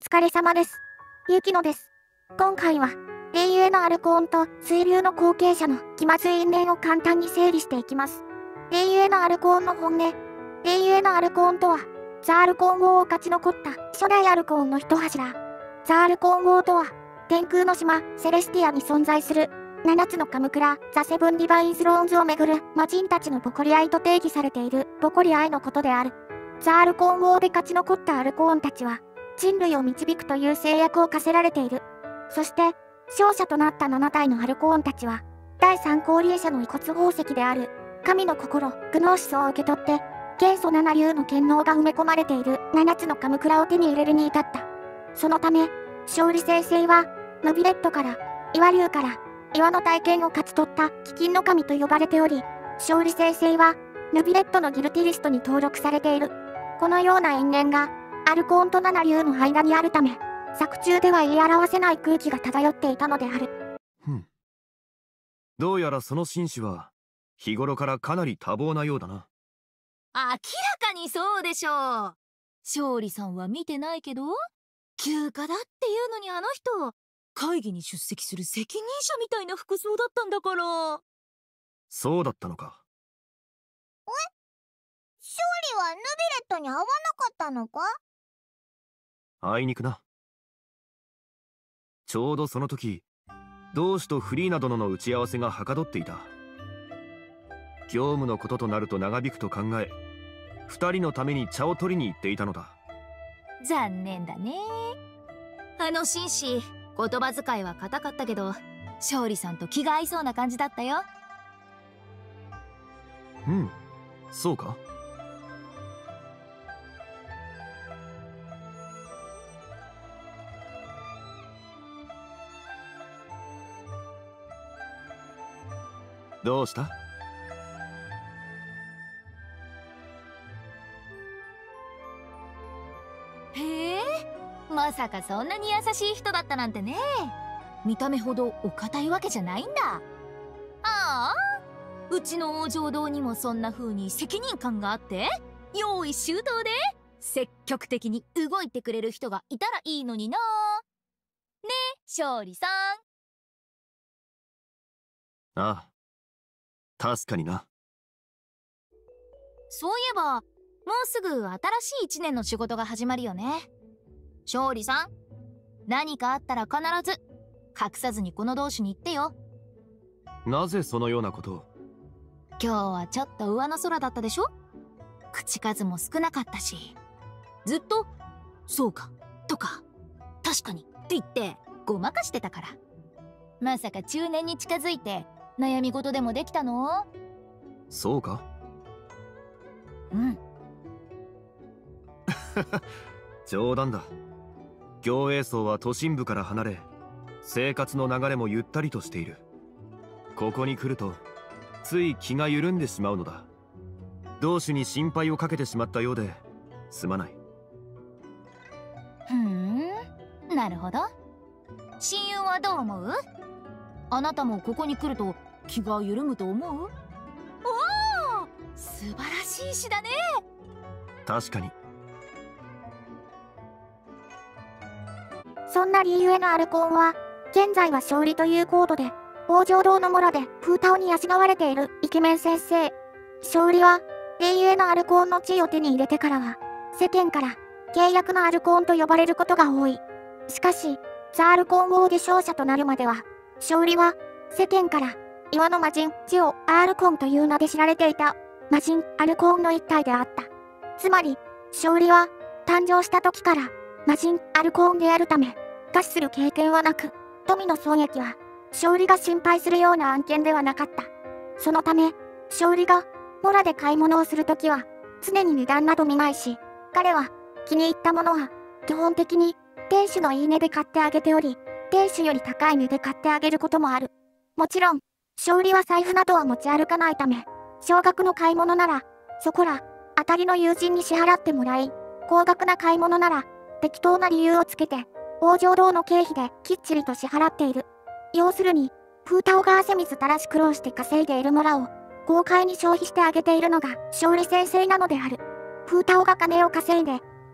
疲れ様です。ゆきのです。今回は、英雄のアルコーンと水流の後継者の気まずい因縁を簡単に整理していきます。英雄のアルコーンの本音。英雄のアルコーンとは、ザ・アルコーン王を勝ち残った初代アルコーンの一柱。ザ・アルコーン王とは、天空の島、セレスティアに存在する、7つのカムクラ、ザ・セブン・ディバイン・スローンズをめぐる魔人たちのボコリアイと定義されているボコリアイのことである。ザ・アルコーン王で勝ち残ったアルコーンたちは、人類を導くという制約を課せられている。そして、勝者となった7体のアルコーンたちは、第3降臨者の遺骨宝石である、神の心、グノーシスを受け取って、元素7流の権能が埋め込まれている7つのカムクラを手に入れるに至った。そのため、勝利星星は、ノビレットから、岩竜から、岩の体験を勝ち取った飢饉の神と呼ばれており、勝利星星は、ノビレットのギルティリストに登録されている。このような因縁が、アルコーンと7流の間にあるため、作中では言い表せない空気が漂っていたのである。 どうやらその紳士は、日頃からかなり多忙なようだな。 明らかにそうでしょう。勝利さんは見てないけど、休暇だっていうのにあの人、会議に出席する責任者みたいな服装だったんだから。 そうだったのか。 勝利はヌビレットに会わなかったのか？ あいにくな。ちょうどその時、同志とフリーナ殿の打ち合わせがはかどっていた。業務のこととなると長引くと考え、2人のために茶を取りに行っていたのだ。 残念だね。あの紳士、言葉遣いは硬かったけど、勝利さんと気が合いそうな感じだったよ。 そうか。どうした？ へえ、まさかそんなに優しい人だったなんてね。見た目ほどお堅いわけじゃないんだ。ああ、うちの往生堂にもそんな風に責任感があって、用意周到で積極的に動いてくれる人がいたらいいのにな。ねえ、勝利さん。 ああ、確かにな。 そういえば、もうすぐ新しい1年の仕事が始まるよね。勝利さん、何かあったら必ず隠さずにこの同士に言ってよ。 なぜそのようなことを？ 今日はちょっと上の空だったでしょ。口数も少なかったし、ずっと「そうか」とか「確かに」って言ってごまかしてたから。まさか中年に近づいて悩み事でもできたの？ そうか。冗談だ。行営層は都心部から離れ、生活の流れもゆったりとしている。ここに来るとつい気が緩んでしまうのだ。同志に心配をかけてしまったようですまない。 なるほど。親友はどう思う？あなたもここに来ると気が緩むと思う？おお、素晴らしい詩だね。 確かに。 そんな理由へのアルコーンは、現在は勝利というコードで、往生堂の村で風太郎に養われているイケメン先生。勝利は、英雄のアルコーンの地位を手に入れてからは、世間から契約のアルコーンと呼ばれることが多い。しかし、ザ・アルコーン王で勝者となるまでは、勝利は、世間から、岩の魔人、ジオ・アールコンという名で知られていた、魔人、アルコーンの一体であった。つまり、勝利は、誕生した時から、魔人、アルコーンであるため、餓死する経験はなく、富の損益は、勝利が心配するような案件ではなかった。そのため、勝利が、村で買い物をするときは、常に値段など見ないし、彼は、気に入ったものは、基本的に、店主のいい値で買ってあげており、店主より高い値で買ってあげることもある。もちろん、勝利は財布などは持ち歩かないため、少額の買い物なら、そこら、当たりの友人に支払ってもらい、高額な買い物なら、適当な理由をつけて、往生堂の経費できっちりと支払っている。要するに、風太郎が汗水たらし苦労して稼いでいる村を、豪快に消費してあげているのが勝利先生なのである。風太郎が金を稼いで、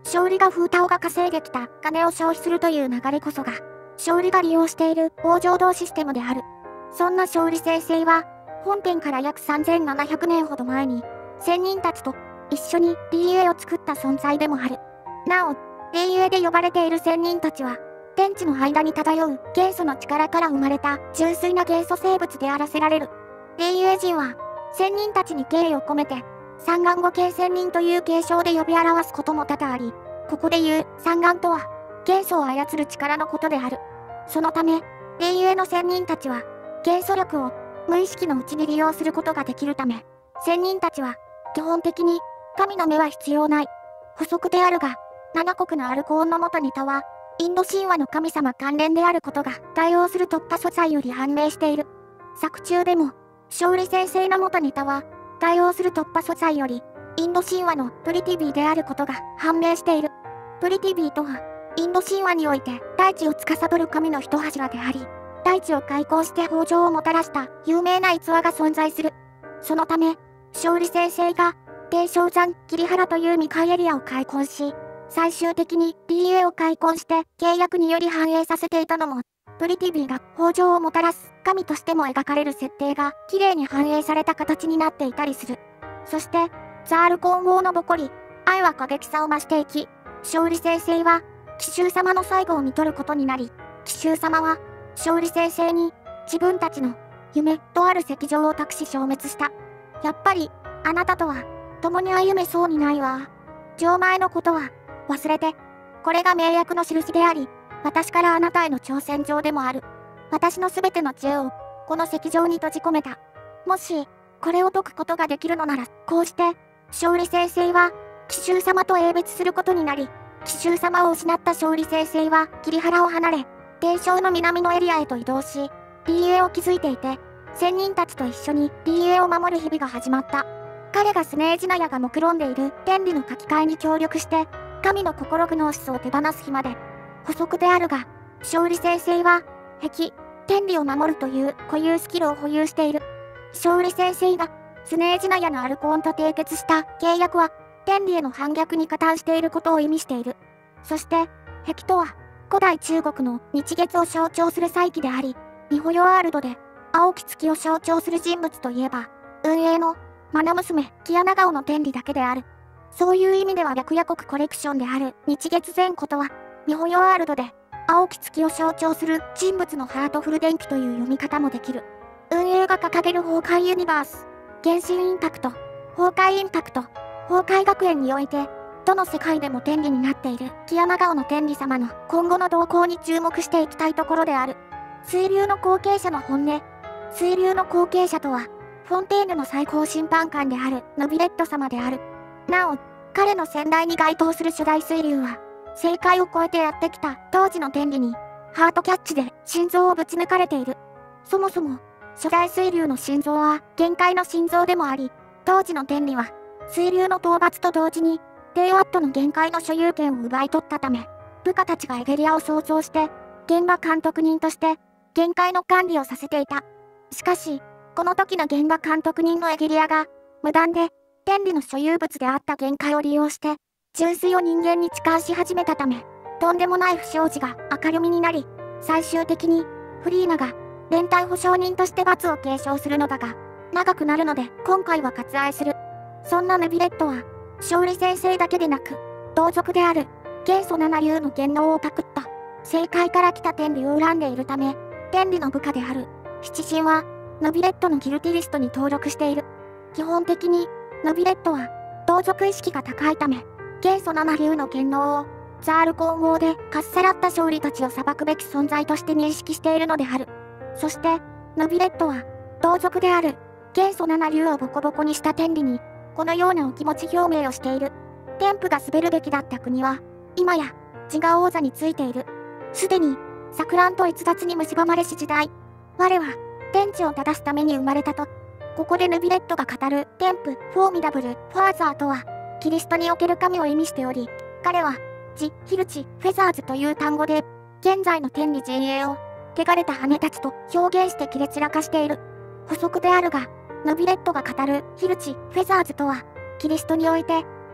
勝利が風太が稼いできた金を消費するという流れこそが、勝利が利用している王浄土システムである。そんな勝利先生は、本編から約3700年ほど前に、仙人たちと一緒に DA を作った存在でもある。なお、DA で呼ばれている仙人たちは、天地の間に漂う元素の力から生まれた純粋な元素生物であらせられる。DA 人は、仙人たちに敬意を込めて、三眼語系仙人という継承で呼び表すことも多々あり、ここで言う三眼とは、元素を操る力のことである。そのため、DA の仙人たちは、元素力を無意識のうちに利用することができるため、仙人たちは、基本的に、神の目は必要ない。補足であるが、7国のアルコーンの元ネタは、インド神話の神様関連であることが対応する突破素材より判明している。作中でも、勝利先生の元ネタは、対応する突破素材より、インド神話のプリティビーであることが判明している。プリティビーとは、インド神話において大地を司る神の一柱であり、大地を開墾して豊穣をもたらした有名な逸話が存在する。そのため、勝利先生が、低昇山桐原という未開エリアを開墾し、最終的に DA を開墾して契約により反映させていたのも、プリティビーが豊穣をもたらす神としても描かれる設定が綺麗に反映された形になっていたりする。そして、ザールコン王のボコリ、愛は過激さを増していき、勝利先生は、奇襲様の最後を見取ることになり、奇襲様は、勝利先生に、自分たちの夢とある石像を託し消滅した。やっぱり、あなたとは、共に歩めそうにないわ。錠前のことは、忘れて。これが名約の印であり、私からあなたへの挑戦状でもある。私のすべての知恵を、この石像に閉じ込めた。もし、これを解くことができるのなら、こうして、勝利先生は、奇襲様と永別することになり、奇襲様を失った勝利先生は、桐原を離れ、低昇の南のエリアへと移動し、DA を築いていて、仙人たちと一緒に DA を守る日々が始まった。彼がスネージナヤが目論んでいる天理の書き換えに協力して、神の心グノーシスを手放す日まで。補足であるが、勝利先生は、壁、天理を守るという固有スキルを保有している。勝利先生が、スネージナヤのアルコーンと締結した契約は、天理への反逆に加担していることを意味している。そして、壁とは、古代中国の日月を象徴する祭旗であり、ミホヨワールドで、青き月を象徴する人物といえば、運営の、マナ娘、キアナガオの天理だけである。そういう意味では白夜国コレクションである日月前後とは、ミホヨワールドで、青き月を象徴する人物のハートフル電気という読み方もできる。運営が掲げる崩壊ユニバース、原神インパクト、崩壊インパクト、崩壊学園において、どの世界でも天理になっているキアナガオの天理様の今後の動向に注目していきたいところである。水流の後継者の本音。水流の後継者とは、フォンテーヌの最高審判官であるノビレット様である。なお、彼の先代に該当する初代水流は、正解を超えてやってきた当時の天理に、ハートキャッチで心臓をぶち抜かれている。そもそも、初代水流の心臓は限界の心臓でもあり、当時の天理は、水流の討伐と同時に、低ワットの限界の所有権を奪い取ったため、部下たちがエゲリアを創造して、現場監督人として、限界の管理をさせていた。しかし、この時の現場監督人のエゲリアが、無断で、天理の所有物であった限界を利用して、純粋を人間に痴漢し始めたため、とんでもない不祥事が明るみになり、最終的に、フリーナが、連帯保証人として罰を継承するのだが、長くなるので今回は割愛する。そんなネビレットは、勝利先生だけでなく、同族である、元素七流の元能をパクった、正解から来た天理を恨んでいるため、天理の部下である、七神は、ノビレットのギルティリストに登録している。基本的に、ノビレットは、同族意識が高いため、元素七流の元能を、ザールコン王でかっさらった勝利たちを裁くべき存在として認識しているのである。そして、ノビレットは、同族である、元素七流をボコボコにした天理に、このようなお気持ち表明をしている。天賦が滑るべきだった国は、今や、自我王座についている。すでに、錯乱と逸脱に蝕まれし時代。我は、天地を正すために生まれたと。ここでヌビレットが語る天賦、フォーミダブル、ファーザーとは、キリストにおける神を意味しており、彼は、ヒルチ、フェザーズという単語で、現在の天理陣営を、汚れた羽たちと表現して切れ散らかしている。補足であるが、ノビレットが語るヒルチ、フェザーズとは、キリストにおいて、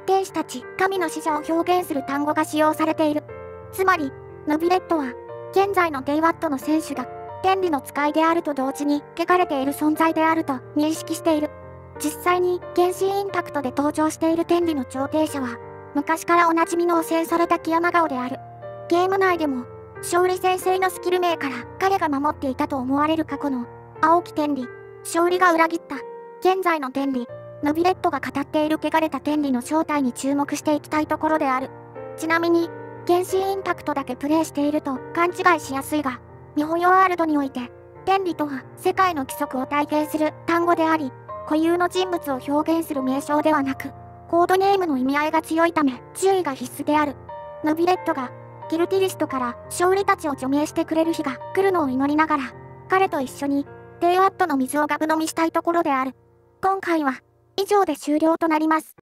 天使たち、神の使者を表現する単語が使用されている。つまり、ヌビレットは、現在のデイワットの選手が、天理の使いであると同時に、汚れている存在であると認識している。実際に、原神インパクトで登場している天理の調停者は、昔からおなじみの汚染されたキヤマ顔である。ゲーム内でも、勝利先生のスキル名から彼が守っていたと思われる過去の青き天理、勝利が裏切った現在の天理、ヌビレットが語っている汚れた天理の正体に注目していきたいところである。ちなみに、原神インパクトだけプレイしていると勘違いしやすいが、ミホヨワールドにおいて、天理とは世界の規則を体験する単語であり、固有の人物を表現する名称ではなく、コードネームの意味合いが強いため注意が必須である。ヌビレットがギルティリストから勝利たちを除名してくれる日が来るのを祈りながら、彼と一緒にデイワットの水をガブ飲みしたいところである。今回は以上で終了となります。